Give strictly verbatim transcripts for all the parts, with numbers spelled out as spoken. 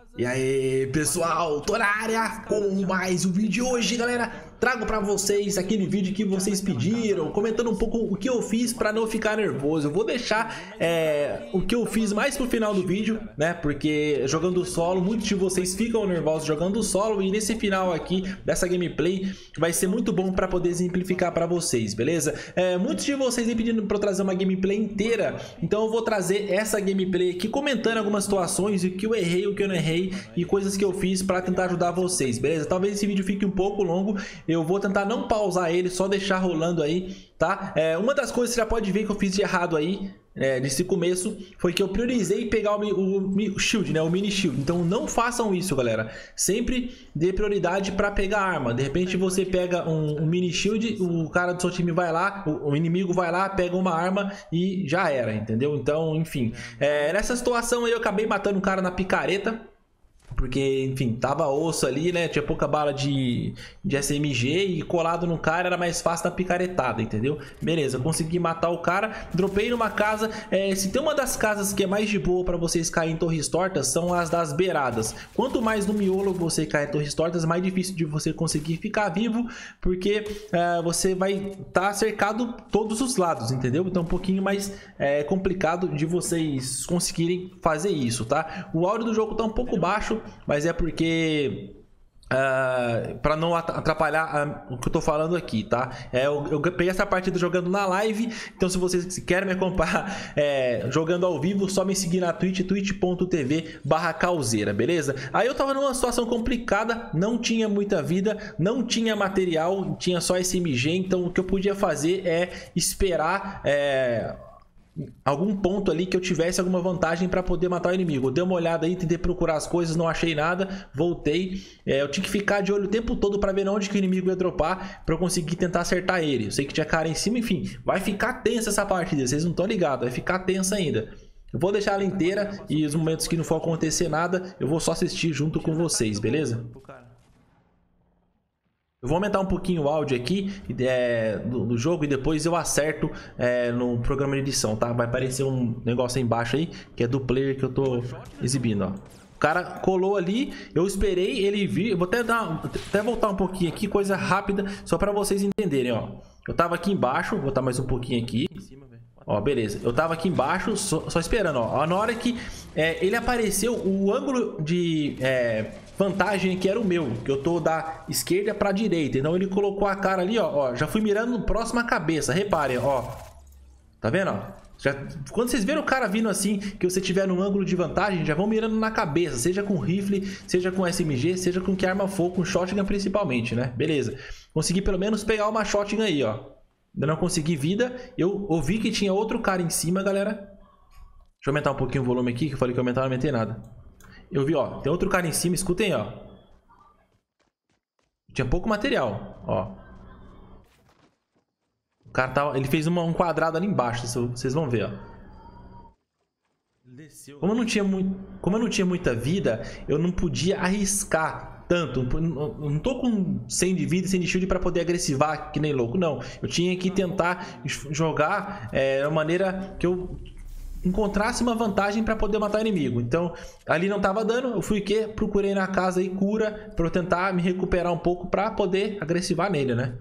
E aí, pessoal, tô na área com mais um vídeo de hoje, galera. Trago pra vocês aquele vídeo que vocês pediram, comentando um pouco o que eu fiz pra não ficar nervoso. Eu vou deixar é, o que eu fiz mais pro final do vídeo, né? Porque jogando solo, muitos de vocês ficam nervosos jogando solo. E nesse final aqui, dessa gameplay, vai ser muito bom pra poder exemplificar pra vocês, beleza? É, muitos de vocês me pedindo pra eu trazer uma gameplay inteira. Então eu vou trazer essa gameplay aqui, comentando algumas situações, o que eu errei, o que eu não errei e coisas que eu fiz pra tentar ajudar vocês, beleza? Talvez esse vídeo fique um pouco longo. Eu vou tentar não pausar ele, só deixar rolando aí, tá? É, uma das coisas que você já pode ver que eu fiz de errado aí, é, nesse começo, foi que eu priorizei pegar o, o, o shield, né? O mini shield. Então não façam isso, galera. Sempre dê prioridade para pegar arma. De repente você pega um, um mini shield, o cara do seu time vai lá, o, o inimigo vai lá, pega uma arma e já era, entendeu? Então, enfim. É, nessa situação aí eu acabei matando o cara na picareta. Porque, enfim, tava osso ali, né? Tinha pouca bala de, de S M G e colado no cara era mais fácil da picaretada, entendeu? Beleza, consegui matar o cara, dropei numa casa. É, se tem uma das casas que é mais de boa pra vocês caírem em torres tortas, são as das beiradas. Quanto mais no miolo você cair em torres tortas, mais difícil de você conseguir ficar vivo, porque é, você vai estar tá cercado todos os lados, entendeu? Então é um pouquinho mais é, complicado de vocês conseguirem fazer isso, tá? O áudio do jogo tá um pouco baixo, mas é porque uh, para não atrapalhar uh, o que eu tô falando aqui, tá? É, eu, eu peguei essa partida jogando na live, então se vocês querem me acompanhar é, jogando ao vivo, só me seguir na Twitch, twitch ponto tv barra causeira, beleza? Aí eu tava numa situação complicada, não tinha muita vida, não tinha material, tinha só S M G, então o que eu podia fazer é esperar é, algum ponto ali que eu tivesse alguma vantagem para poder matar o inimigo. Eu dei uma olhada aí, tentei procurar as coisas, não achei nada, voltei. É, eu tinha que ficar de olho o tempo todo para ver onde que o inimigo ia dropar, para eu conseguir tentar acertar ele. Eu sei que tinha cara em cima, enfim, vai ficar tensa essa partida, vocês não estão ligados, vai ficar tensa ainda. Eu vou deixar ela inteira e os momentos que não for acontecer nada, eu vou só assistir junto com vocês, beleza? Eu vou aumentar um pouquinho o áudio aqui é, do, do jogo e depois eu acerto é, no programa de edição, tá? Vai aparecer um negócio aí embaixo aí, que é do player que eu tô exibindo, ó. O cara colou ali, eu esperei ele vir. Eu vou até, dar, até voltar um pouquinho aqui, coisa rápida, só pra vocês entenderem, ó. Eu tava aqui embaixo, vou botar mais um pouquinho aqui. Ó, beleza. Eu tava aqui embaixo, só, só esperando, ó. Na hora que é, ele apareceu, o ângulo de... É, vantagem que era o meu, que eu tô da esquerda pra direita. Então ele colocou a cara ali, ó, ó, já fui mirando no próximo a cabeça. Reparem, ó. Tá vendo, ó? Já, quando vocês verem o cara vindo assim, que você tiver num ângulo de vantagem, já vão mirando na cabeça, seja com rifle, seja com S M G, seja com que arma for, com shotgun principalmente, né? Beleza. Consegui pelo menos pegar uma shotgun aí, ó. Ainda não consegui vida. Eu ouvi que tinha outro cara em cima, galera. Deixa eu aumentar um pouquinho o volume aqui, que eu falei que eu aumentar, não aumentei nada. Eu vi, ó, tem outro cara em cima, escutem, ó. Tinha pouco material, ó. O cara tava, ele fez uma, um quadrado ali embaixo, vocês vão ver, ó. Como eu não tinha muito, como eu não tinha muita vida, eu não podia arriscar tanto. Eu não tô com cem de vida e cem de shield para poder agressivar que nem louco, não. Eu tinha que tentar jogar é, de uma maneira que eu encontrasse uma vantagem para poder matar o inimigo. Então, ali não tava dando, eu fui que procurei na casa aí cura para eu tentar me recuperar um pouco para poder agressivar nele, né?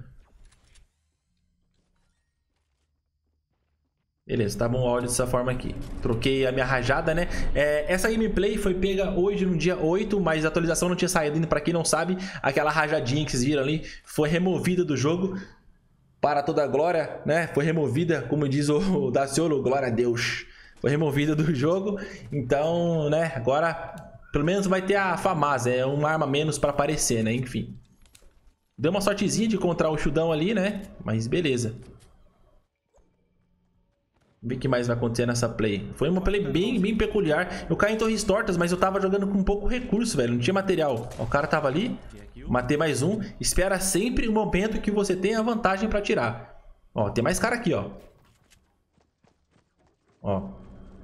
Beleza, tá bom o áudio dessa forma aqui. Troquei a minha rajada, né? É, essa gameplay foi pega hoje no dia oito, mas a atualização não tinha saído ainda. Para quem não sabe, aquela rajadinha que vocês viram ali foi removida do jogo para toda a glória, né? Foi removida, como diz o Daciolo, glória a Deus. Foi removida do jogo, então, né, agora pelo menos vai ter a FAMAS, é uma arma menos para aparecer, né, enfim. Deu uma sortezinha de encontrar o chudão ali, né, mas beleza. Vamos ver o que mais vai acontecer nessa play. Foi uma play bem, bem peculiar. Eu caí em torres tortas, mas eu tava jogando com pouco recurso, velho, não tinha material. Ó, o cara tava ali, matei mais um. Espera sempre o momento que você tem a vantagem para tirar. Ó, tem mais cara aqui, ó. Ó.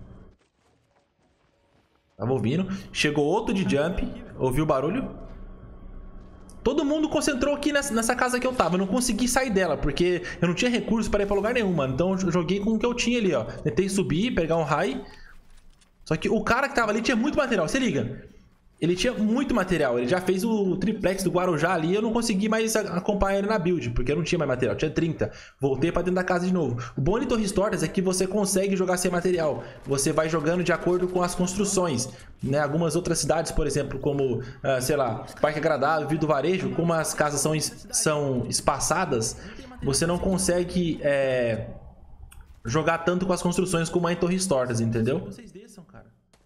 Tava ouvindo. Chegou outro de jump. Ouviu o barulho? Todo mundo concentrou aqui nessa, nessa casa que eu tava. Eu não consegui sair dela, porque eu não tinha recurso para ir pra lugar nenhum, mano. Então eu joguei com o que eu tinha ali, ó. Tentei subir, pegar um high. Só que o cara que tava ali tinha muito material. Se liga. ele tinha muito material. Ele já fez o triplex do Guarujá ali. Eu não consegui mais acompanhar ele na build, porque eu não tinha mais material. Tinha trinta. Voltei pra dentro da casa de novo. O bom de Torres Tortas é que você consegue jogar sem material. Você vai jogando de acordo com as construções, né? Algumas outras cidades, por exemplo, como, uh, sei lá, Parque Agradável, Vila do Varejo, como as casas são, es são espaçadas, você não consegue é, jogar tanto com as construções como é em Torres Tortas, entendeu? Vocês desçam, cara.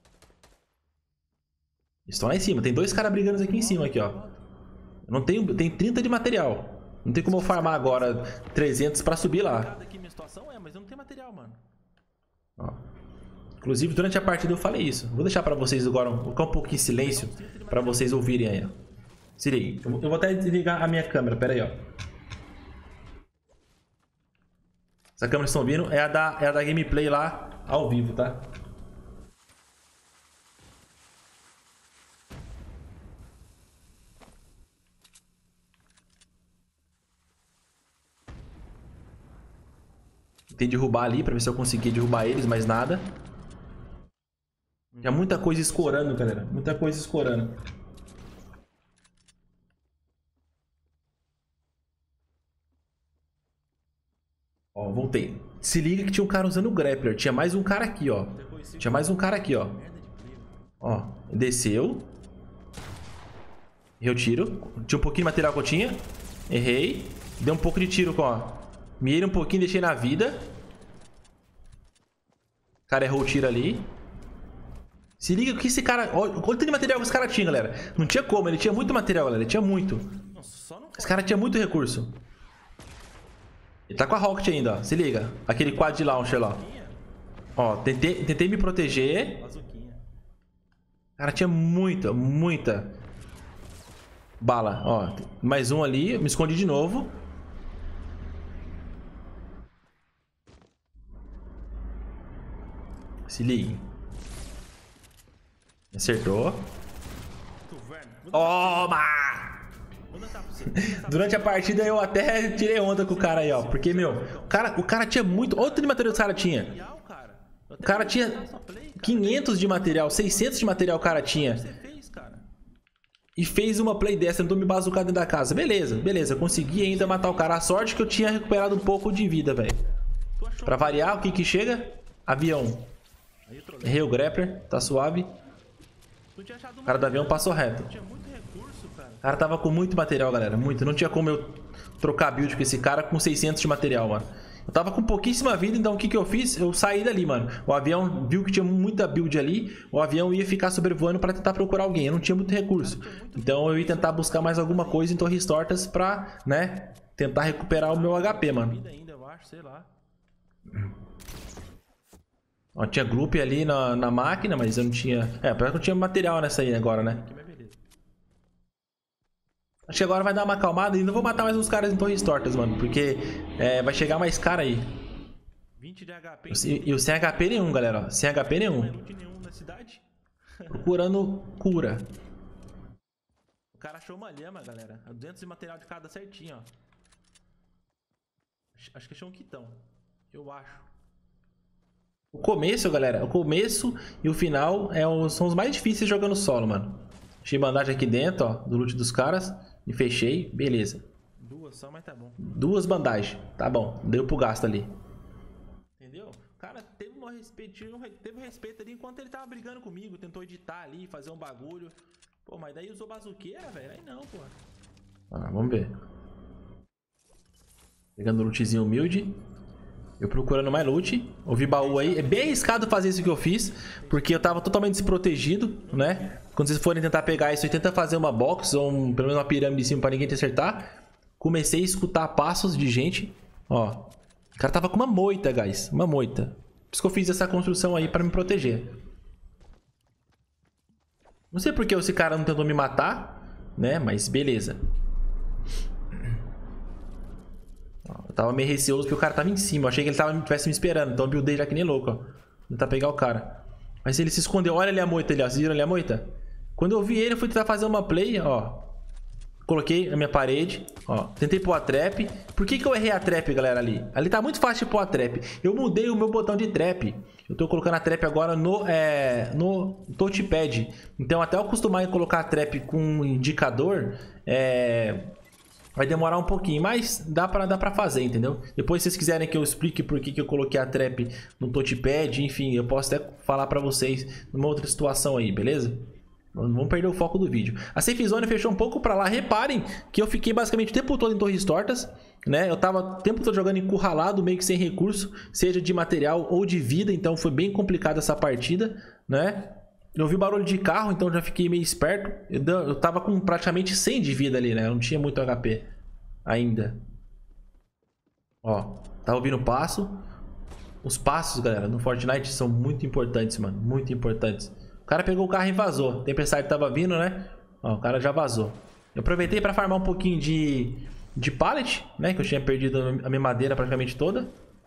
Estão lá em cima. Tem dois caras brigando aqui em cima, aqui, ó. Eu não tenho... Tem trinta de material. Não tem como eu farmar agora trezentos pra subir lá. Ó. Inclusive, durante a partida eu falei isso. Vou deixar pra vocês agora um, um pouquinho em silêncio pra vocês ouvirem aí, ó. Se liga. Eu vou até desligar a minha câmera. Pera aí, ó. Essa câmera que estão ouvindo é a da, é a da gameplay lá ao vivo, tá? Tentei derrubar ali pra ver se eu conseguia derrubar eles, mas nada. Tinha muita coisa escorando, galera. Muita coisa escorando. Ó, voltei. Se liga que tinha um cara usando o grappler. Tinha mais um cara aqui, ó. Tinha mais um cara aqui, ó. Ó, desceu. Errei o tiro. Tinha um pouquinho de material que eu tinha. Errei. Dei um pouco de tiro com, ó. Mirei um pouquinho, deixei na vida. O cara errou o tiro ali. Se liga que esse cara... Olha o quanto de material que esse cara tinha, galera. Não tinha como, ele tinha muito material, galera. Ele tinha muito. Esse cara tinha muito recurso. Ele tá com a Rocket ainda, ó. Se liga. Aquele quad de launcher lá. Ó, tentei, tentei me proteger. O cara tinha muita, muita bala. Ó, mais um ali. Me escondi de novo. Se ligue. Acertou. Toma! Durante a partida eu até tirei onda com o cara aí, ó. Porque, meu, o cara, o cara tinha muito... Olha o tanto de material que o cara tinha. O cara tinha quinhentos de material, seiscentos de material o cara tinha. E fez uma play dessa, tentou me bazucar dentro da casa. Beleza, beleza. Eu consegui ainda matar o cara. A sorte que eu tinha recuperado um pouco de vida, velho. Pra variar, o que que chega? Avião. Errei o grappler, tá suave. O cara do avião passou reto. O cara tava com muito material, galera. Muito. Não tinha como eu trocar build com esse cara com seiscentos de material, mano. Eu tava com pouquíssima vida, então o que que eu fiz? Eu saí dali, mano. O avião viu que tinha muita build ali. O avião ia ficar sobrevoando pra tentar procurar alguém. Eu não tinha muito recurso. Então eu ia tentar buscar mais alguma coisa em Torres Tortas pra, né, tentar recuperar o meu H P, mano. Ó, tinha group ali na, na máquina, mas eu não tinha... É, pior que eu tinha material nessa aí agora, né? Acho que agora vai dar uma acalmada e não vou matar mais uns caras em Torres Tortas, mano. Porque é, vai chegar mais cara aí. E, e o sem H P nenhum, galera. Ó. Sem H P nenhum. Procurando cura. O cara achou uma lhama, galera. duzentos de material de cada certinho, ó. Acho que achou um quitão. Eu acho. O começo, galera, o começo e o final é o, são os mais difíceis jogando solo, mano. Achei bandagem aqui dentro, ó, do loot dos caras. E fechei, beleza. Duas só, mas tá bom. Duas bandagens, tá bom. Deu pro gasto ali. Entendeu? O cara teve um respeito, teve um respeito ali enquanto ele tava brigando comigo. Tentou editar ali, fazer um bagulho. Pô, mas daí usou bazuqueira, velho. Aí não, pô. Ah, vamos ver. Pegando o lootzinho humilde. Eu procurando mais loot. Ouvi baú aí. É bem arriscado fazer isso que eu fiz, porque eu tava totalmente desprotegido, né? Quando vocês forem tentar pegar isso e tenta fazer uma box ou um, pelo menos uma pirâmide em cima pra ninguém te acertar. Comecei a escutar passos de gente. Ó. O cara tava com uma moita, guys. Uma moita. Por isso que eu fiz essa construção aí pra me proteger. Não sei porque esse cara não tentou me matar, né? Mas beleza. Eu tava meio receoso porque o cara tava em cima. Eu achei que ele tava, tivesse me esperando. Então eu buildei já que nem louco, ó. Tentar pegar o cara. Mas ele se escondeu. Olha ali a moita ali, ó. Vocês viram ali a moita? Quando eu vi ele, eu fui tentar fazer uma play, ó. Coloquei na minha parede, ó. Tentei pôr a trap. Por que que eu errei a trap, galera, ali? Ali tá muito fácil de pôr a trap. Eu mudei o meu botão de trap. eu tô colocando a trap agora no, é, no touchpad. Então até eu acostumar a colocar a trap com um indicador, é, vai demorar um pouquinho, mas dá pra, dá pra fazer, entendeu? Depois se vocês quiserem que eu explique por que, que eu coloquei a trap no touchpad, enfim, eu posso até falar pra vocês numa outra situação aí, beleza? Não vamos perder o foco do vídeo. A Safe Zone fechou um pouco pra lá. Reparem que eu fiquei basicamente o tempo todo em Torres Tortas, né? Eu tava o tempo todo jogando encurralado, meio que sem recurso, seja de material ou de vida. Então foi bem complicado essa partida, né? Eu ouvi barulho de carro, então já fiquei meio esperto. Eu, eu tava com praticamente cem de vida ali, né? Eu não tinha muito H P ainda. Ó, tá ouvindo passo. Os passos, galera, no Fortnite são muito importantes, mano. Muito importantes. O cara pegou o carro e vazou. Tempestade tava vindo, né? Ó, o cara já vazou. Eu aproveitei pra farmar um pouquinho de, de pallet, né? Que eu tinha perdido a minha madeira praticamente toda.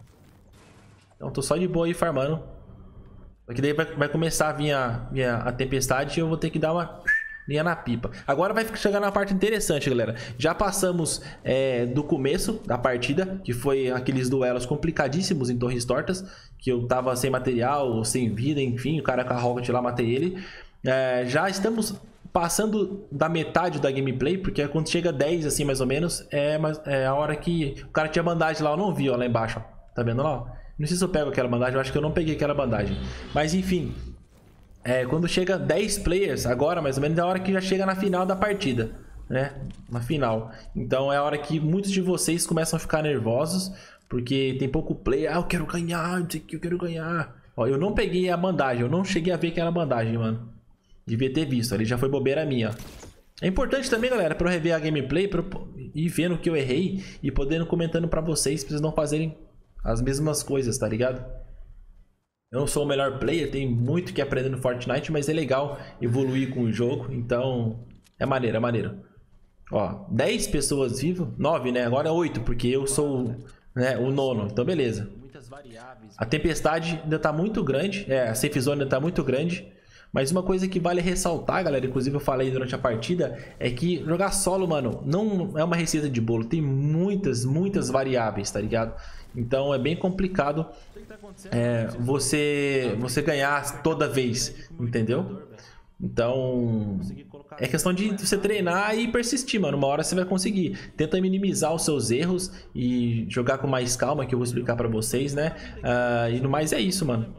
Então tô só de boa aí farmando. Porque daí vai, vai começar a vir a, a, a tempestade e eu vou ter que dar uma linha na pipa. Agora vai chegar na parte interessante, galera. Já passamos é, do começo da partida, que foi aqueles duelos complicadíssimos em Torres Tortas, que eu tava sem material, sem vida, enfim, o cara com a rocket lá, matei ele. É, já estamos passando da metade da gameplay, porque quando chega dez, assim, mais ou menos, é, é a hora que o cara tinha bandagem lá, eu não vi, ó, lá embaixo, ó. Tá vendo lá, ó? Não sei se eu pego aquela bandagem, eu acho que eu não peguei aquela bandagem. Mas, enfim... É, quando chega dez players, agora mais ou menos é a hora que já chega na final da partida, né? Na final. Então é a hora que muitos de vocês começam a ficar nervosos, porque tem pouco player. Ah, eu quero ganhar, não sei o que, eu quero ganhar. Ó, eu não peguei a bandagem, eu não cheguei a ver que era bandagem, mano. Devia ter visto, ali já foi bobeira minha. É importante também, galera, pra eu rever a gameplay, pra eu ir vendo o que eu errei e podendo comentando pra vocês, pra vocês não fazerem as mesmas coisas, tá ligado? Eu não sou o melhor player, tem muito que aprender no Fortnite, mas é legal evoluir com o jogo, então é maneiro, é maneiro. Ó, dez pessoas vivas, nove, né? Agora é oito, porque eu sou, né, o nono, então beleza. A tempestade ainda tá muito grande, é, a safe zone ainda tá muito grande, mas uma coisa que vale ressaltar, galera, inclusive eu falei durante a partida, é que jogar solo, mano, não é uma receita de bolo, tem muitas, muitas variáveis, tá ligado? Então é bem complicado é, você, você ganhar toda vez, entendeu? Então é questão de você treinar e persistir, mano. Uma hora você vai conseguir. Tenta minimizar os seus erros e jogar com mais calma, que eu vou explicar pra vocês, né? Uh, e no mais é isso, mano.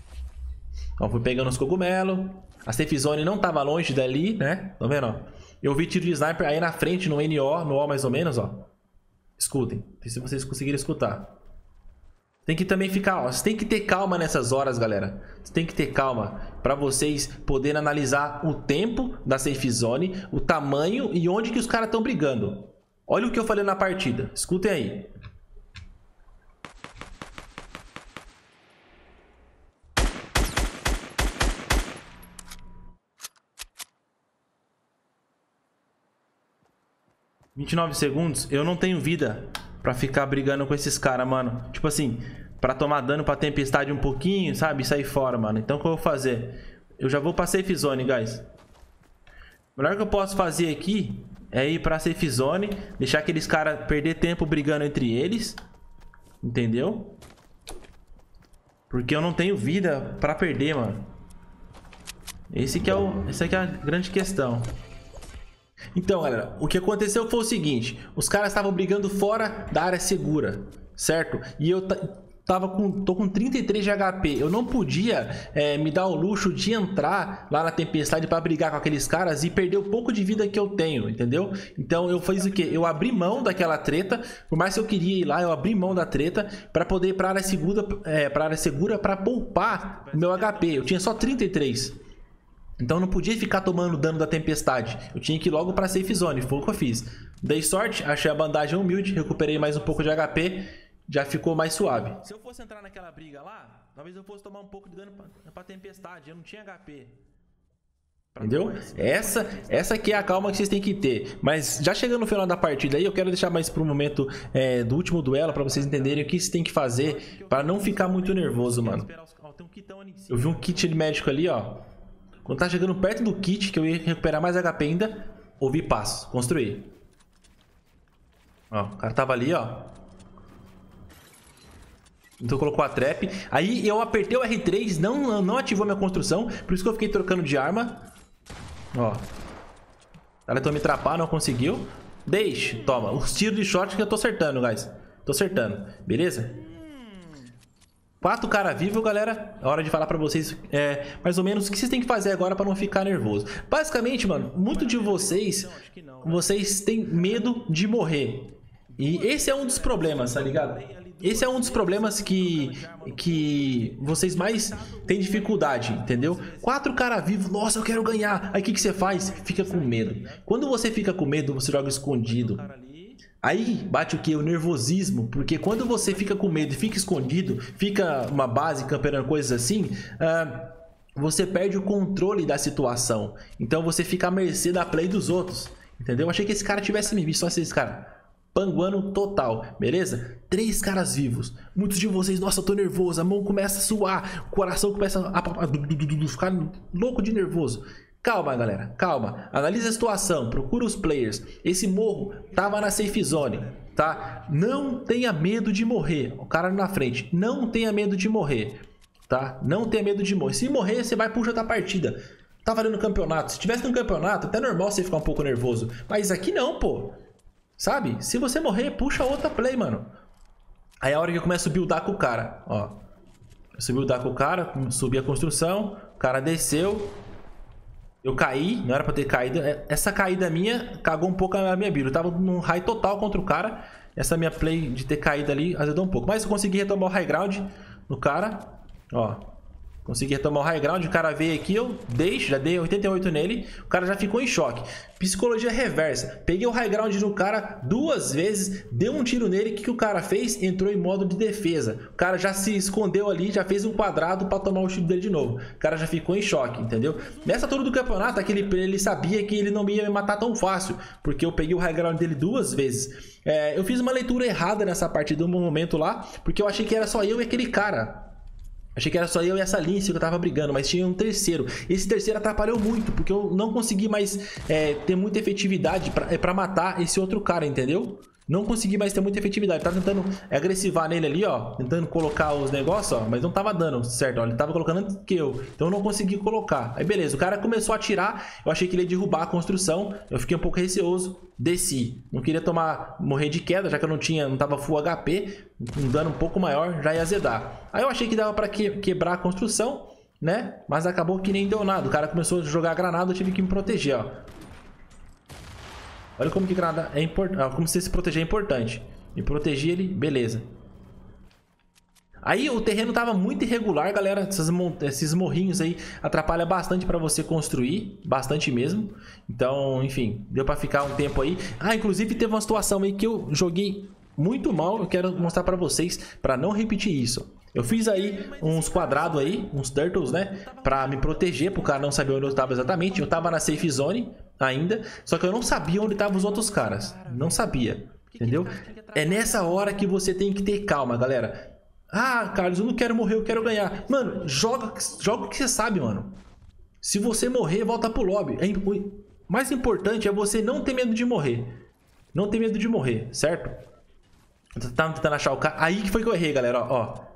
Ó, fui pegando os cogumelos. A safe zone não tava longe dali, né? Tá vendo, ó? Eu vi tiro de sniper aí na frente, no N O, no O mais ou menos, ó. Escutem, se vocês conseguirem escutar. Tem que também ficar, ó, você tem que ter calma nessas horas, galera. Você tem que ter calma para vocês poderem analisar o tempo da safe zone, o tamanho e onde que os caras estão brigando. Olha o que eu falei na partida. Escutem aí. vinte e nove segundos, eu não tenho vida pra ficar brigando com esses caras, mano. Tipo assim, pra tomar dano pra tempestade um pouquinho, sabe? E sair fora, mano. Então o que eu vou fazer? Eu já vou pra safe zone, guys. O melhor que eu posso fazer aqui é ir pra safe zone, deixar aqueles caras perder tempo brigando entre eles. Entendeu? Porque eu não tenho vida pra perder, mano. Esse que é o, essa aqui é a grande questão. Então, galera, o que aconteceu foi o seguinte. Os caras estavam brigando fora da área segura, certo? E eu tava com, tô com trinta e três de H P. Eu não podia é, me dar o luxo de entrar lá na tempestade para brigar com aqueles caras e perder o pouco de vida que eu tenho, entendeu? Então eu fiz o quê? Eu abri mão daquela treta. Por mais que eu queria ir lá, eu abri mão da treta para poder ir para área segura, é, para área segura para poupar o meu H P. Eu tinha só trinta e três. Então eu não podia ficar tomando dano da tempestade. Eu tinha que ir logo pra safe zone. Foi o que eu fiz. Dei sorte, achei a bandagem humilde, recuperei mais um pouco de H P. Já ficou mais suave. Se eu fosse entrar naquela briga lá, talvez eu fosse tomar um pouco de dano pra, pra tempestade. Eu não tinha H P. Entendeu? Essa, essa aqui é a calma que vocês têm que ter. Mas já chegando no final da partida aí, eu quero deixar mais pro momento é, do último duelo, pra vocês entenderem o que vocês têm que fazer pra não ficar muito nervoso, mano. Eu vi um kit médico ali, ó. Quando tá chegando perto do kit, que eu ia recuperar mais H P ainda, ouvi passos, construir. Ó, o cara tava ali, ó. Então colocou a trap. Aí eu apertei o R três, não, não ativou minha construção. Por isso que eu fiquei trocando de arma. Ó. Ela tentou me trapar, não conseguiu. Deixe, toma. Os tiros de shot que eu tô acertando, guys. Tô acertando, beleza? Quatro caras vivos, galera. É hora de falar pra vocês é, mais ou menos o que vocês têm que fazer agora pra não ficar nervoso. Basicamente, mano, muito de vocês, vocês têm medo de morrer. E esse é um dos problemas, tá ligado? Esse é um dos problemas que, que vocês mais têm dificuldade, entendeu? Quatro caras vivos, nossa, eu quero ganhar. Aí o que, que você faz? Fica com medo. Quando você fica com medo, você joga escondido. Aí bate o que? O nervosismo. Porque quando você fica com medo e fica escondido, fica uma base camperando coisas assim, uh, você perde o controle da situação. Então você fica à mercê da play dos outros, entendeu? Eu achei que esse cara tivesse me visto, só esse cara. Panguano total, beleza? Três caras vivos. Muitos de vocês, nossa, eu tô nervoso. A mão começa a suar, o coração começa a, a, a, a ficar louco de nervoso. Calma, galera, calma. Analisa a situação, procura os players. Esse morro tava na safe zone, tá? Não tenha medo de morrer. O cara na frente, não tenha medo de morrer, tá? Não tenha medo de morrer. Se morrer, você vai puxar outra partida. Tá valendo campeonato. Se tivesse no campeonato, até normal você ficar um pouco nervoso. Mas aqui não, pô. Sabe? Se você morrer, puxa outra play, mano. Aí é a hora que eu começo a buildar com o cara, ó. Eu subi buildar com o cara, subi a construção, o cara desceu. Eu caí, não era pra ter caído. Essa caída minha cagou um pouco a minha build. Eu tava num high total contra o cara. Essa minha play de ter caído ali ajudou um pouco. Mas eu consegui retomar o high ground no cara. Ó. Consegui retomar o high ground, o cara veio aqui, eu deixo, já dei oitenta e oito nele, o cara já ficou em choque. Psicologia reversa. Peguei o high ground no cara duas vezes, deu um tiro nele, o que, que o cara fez? Entrou em modo de defesa. O cara já se escondeu ali, já fez um quadrado pra tomar o tiro dele de novo. O cara já ficou em choque, entendeu? Nessa altura do campeonato, aquele, ele sabia que ele não ia me matar tão fácil, porque eu peguei o high ground dele duas vezes. É, eu fiz uma leitura errada nessa partida, um momento lá, porque eu achei que era só eu e aquele cara. Achei que era só eu e essa Lince que eu tava brigando, mas tinha um terceiro. Esse terceiro atrapalhou muito, porque eu não consegui mais é, ter muita efetividade pra, é, pra matar esse outro cara, entendeu? Não consegui mais ter muita efetividade. Tava tentando agressivar nele ali, ó. Tentando colocar os negócios, ó. Mas não tava dando certo, ó. Ele tava colocando antes que eu. Então eu não consegui colocar. Aí beleza, o cara começou a atirar. Eu achei que ele ia derrubar a construção. Eu fiquei um pouco receoso. Desci. Não queria tomar, morrer de queda, já que eu não tinha, não tava full H P. Um dano um pouco maior, já ia azedar. Aí eu achei que dava pra que, quebrar a construção, né? Mas acabou que nem deu nada. O cara começou a jogar granada, eu tive que me proteger, ó. Olha como que granada é importante, como se se proteger é importante. Me proteger ele, beleza. Aí o terreno tava muito irregular, galera. Essas, esses morrinhos aí atrapalham bastante para você construir, bastante mesmo. Então, enfim, deu para ficar um tempo aí. Ah, inclusive teve uma situação aí que eu joguei muito mal. Eu quero mostrar para vocês, para não repetir isso. Eu fiz aí uns quadrados aí, uns turtles, né? Pra me proteger, pro cara não saber onde eu tava exatamente. Eu tava na safe zone ainda, só que eu não sabia onde estavam os outros caras. Não sabia, entendeu? É nessa hora que você tem que ter calma, galera. Ah, Carlos, eu não quero morrer, eu quero ganhar. Mano, joga, joga o que você sabe, mano. Se você morrer, volta pro lobby. É, o mais importante é você não ter medo de morrer. Não ter medo de morrer, certo? Eu tava tentando achar o cara. Aí que foi que eu errei, galera, ó. ó.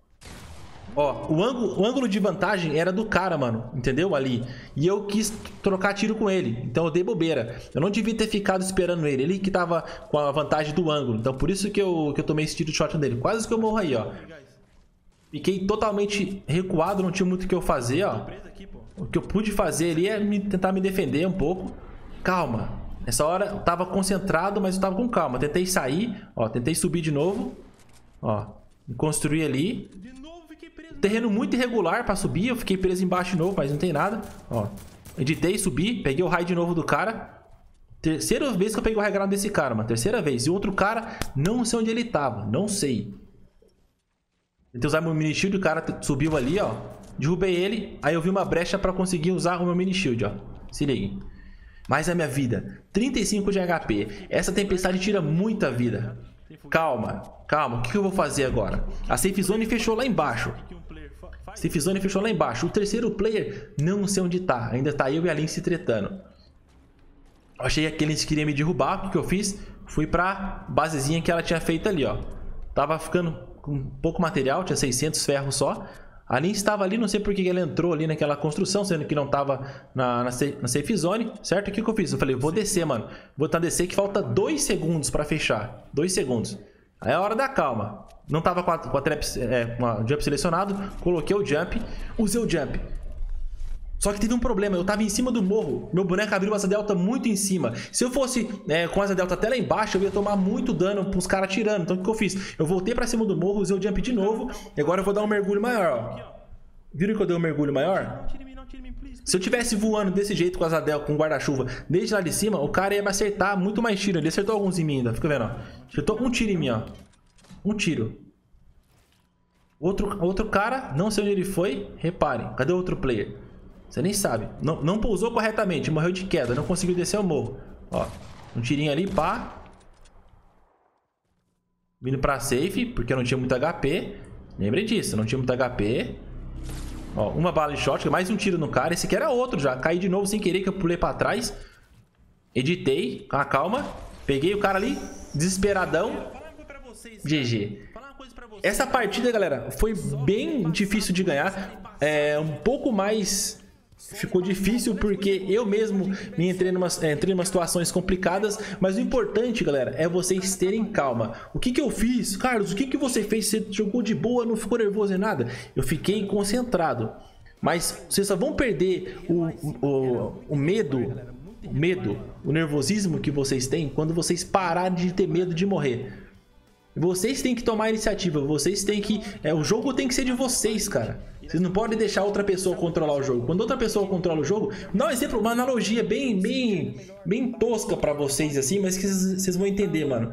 Ó, o ângulo, o ângulo de vantagem era do cara, mano, entendeu? Ali. E eu quis trocar tiro com ele, então eu dei bobeira. Eu não devia ter ficado esperando ele, ele que tava com a vantagem do ângulo. Então por isso que eu, que eu tomei esse tiro de shot dele. Quase que eu morro aí, ó. Fiquei totalmente recuado, não tinha muito o que eu fazer, ó. O que eu pude fazer ali é me, tentar me defender um pouco. Calma. Nessa hora eu tava concentrado, mas eu tava com calma. Tentei sair, ó, tentei subir de novo. Ó, me construí ali. Terreno muito irregular pra subir. Eu fiquei preso embaixo de novo, mas não tem nada. Ó, editei, subi, peguei o high de novo do cara. Terceira vez que eu peguei o high ground desse cara, mano. Terceira vez. E o outro cara, não sei onde ele tava. Não sei. Tentei usar meu mini shield. O cara subiu ali, ó. Derrubei ele. Aí eu vi uma brecha pra conseguir usar o meu mini shield, ó. Se liguem. Mais a minha vida. trinta e cinco de H P. Essa tempestade tira muita vida. Calma, calma. O que eu vou fazer agora? A safe zone fechou lá embaixo. Safe zone fechou lá embaixo. O terceiro player, não sei onde tá. Ainda tá eu e a Lince tretando. Eu achei que eles queriam me derrubar. O que eu fiz? Fui pra basezinha que ela tinha feito ali, ó. Tava ficando com pouco material, tinha seiscentos ferros só. A Lin estava ali, não sei por que ela entrou ali naquela construção, sendo que não estava na, na, na safe zone, certo? O que, que eu fiz? Eu falei, vou descer, mano. Vou tentar descer que falta dois segundos para fechar. dois segundos. Aí é a hora da calma. Não tava com a, com a, trap, é, com a jump selecionado, coloquei o jump, usei o jump. Só que teve um problema, eu tava em cima do morro, meu boneco abriu asa delta muito em cima. Se eu fosse é, com asa delta até lá embaixo, eu ia tomar muito dano pros caras atirando. Então o que eu fiz? Eu voltei pra cima do morro, usei o jump de novo, e agora eu vou dar um mergulho maior, ó. Viram que eu dei um mergulho maior? Se eu tivesse voando desse jeito com asa delta, com guarda-chuva, desde lá de cima, o cara ia me acertar muito mais tiro. Ele acertou alguns em mim ainda, fica vendo, ó. Acertou um tiro em mim, ó. Um tiro. Outro, outro cara, não sei onde ele foi, reparem, cadê o outro player? Você nem sabe. Não, não pousou corretamente, morreu de queda, não conseguiu descer o morro. Ó, um tirinho ali, pá. Vindo pra safe, porque eu não tinha muito H P. Lembrei disso, não tinha muito H P. Ó, uma bala de shot, mais um tiro no cara. Esse aqui era outro já. Caí de novo sem querer, que eu pulei pra trás. Editei, com a calma. Peguei o cara ali, desesperadão. G G. Essa partida, galera, foi bem difícil de ganhar. É um pouco mais... Ficou difícil porque eu mesmo me entrei em umas, entrei em umas situações complicadas. Mas o importante, galera, é vocês terem calma. O que que eu fiz? Carlos, o que que você fez? Você jogou de boa, não ficou nervoso em nada? Eu fiquei concentrado. Mas vocês só vão perder o, o, o medo, o medo, o nervosismo que vocês têm quando vocês pararem de ter medo de morrer. Vocês têm que tomar a iniciativa, vocês têm que... É, o jogo tem que ser de vocês, cara. Vocês não podem deixar outra pessoa controlar o jogo. Quando outra pessoa controla o jogo... Dá um exemplo, uma analogia bem, bem, bem tosca pra vocês, assim, mas que vocês vão entender, mano.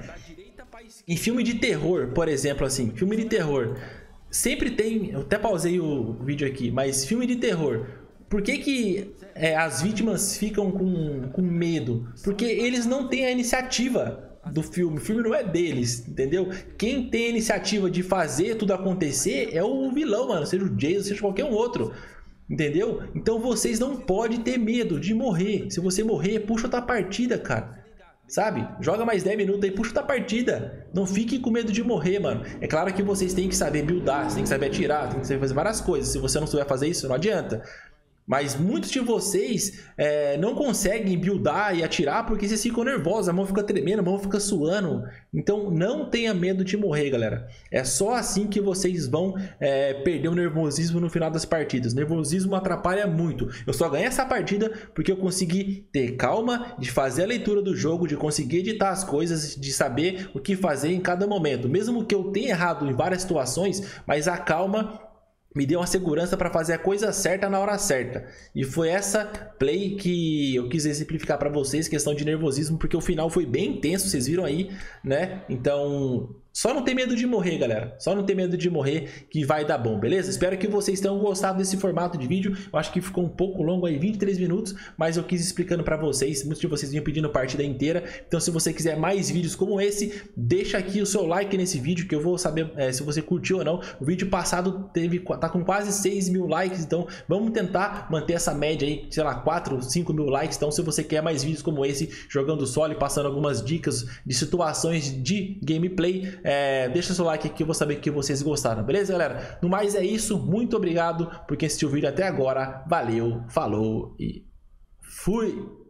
Em filme de terror, por exemplo, assim, filme de terror, sempre tem... Eu até pausei o vídeo aqui, mas filme de terror... Por que que é, as vítimas ficam com, com medo? Porque eles não têm a iniciativa do filme, o filme não é deles, entendeu? Quem tem a iniciativa de fazer tudo acontecer é o vilão, mano, seja o Jason, seja qualquer um outro, entendeu? Então vocês não podem ter medo de morrer. Se você morrer, puxa outra partida, cara, sabe? Joga mais dez minutos aí, puxa outra partida. Não fique com medo de morrer, mano. É claro que vocês têm que saber buildar, vocês têm que saber atirar, tem que saber fazer várias coisas. Se você não souber fazer isso, não adianta. Mas muitos de vocês é, não conseguem buildar e atirar porque vocês ficam nervosos, a mão fica tremendo, a mão fica suando. Então não tenha medo de morrer, galera. É só assim que vocês vão é, perder o nervosismo no final das partidas. O nervosismo atrapalha muito. Eu só ganhei essa partida porque eu consegui ter calma de fazer a leitura do jogo, de conseguir editar as coisas, de saber o que fazer em cada momento. Mesmo que eu tenha errado em várias situações, mas a calma... me deu uma segurança para fazer a coisa certa na hora certa. E foi essa play que eu quis exemplificar para vocês, questão de nervosismo, porque o final foi bem intenso, vocês viram aí, né? Então, só não ter medo de morrer, galera. Só não ter medo de morrer que vai dar bom, beleza? Espero que vocês tenham gostado desse formato de vídeo. Eu acho que ficou um pouco longo aí, vinte e três minutos, mas eu quis explicando para vocês. Muitos de vocês vinham pedindo partida inteira. Então, se você quiser mais vídeos como esse, deixa aqui o seu like nesse vídeo, que eu vou saber é, se você curtiu ou não. O vídeo passado teve, tá com quase seis mil likes, então vamos tentar manter essa média aí, sei lá, quatro, cinco mil likes. Então, se você quer mais vídeos como esse, jogando solo e passando algumas dicas de situações de gameplay, É, deixa seu like aqui que eu vou saber que vocês gostaram, beleza, galera? No mais é isso, muito obrigado por quem assistiu o vídeo até agora, valeu, falou e fui!